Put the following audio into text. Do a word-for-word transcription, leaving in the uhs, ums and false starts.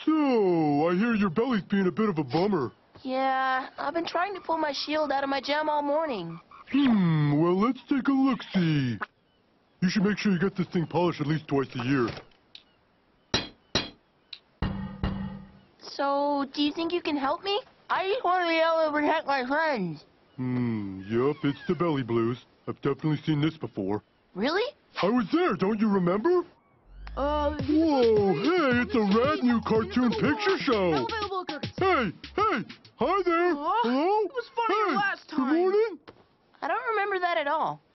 So, I hear your belly's being a bit of a bummer. Yeah, I've been trying to pull my shield out of my gem all morning. Hmm, well, let's take a look-see. You should make sure you get this thing polished at least twice a year. So, do you think you can help me? I just want to be able to protect my friends. Hmm, yup, it's the belly blues. I've definitely seen this before. Really? I was there, don't you remember? Uh, Whoa, hey, it's a rad new cartoon picture show. Hey, hey, hi there. Aw, Hello? it was funnier Hey, last good time. morning. I don't remember that at all.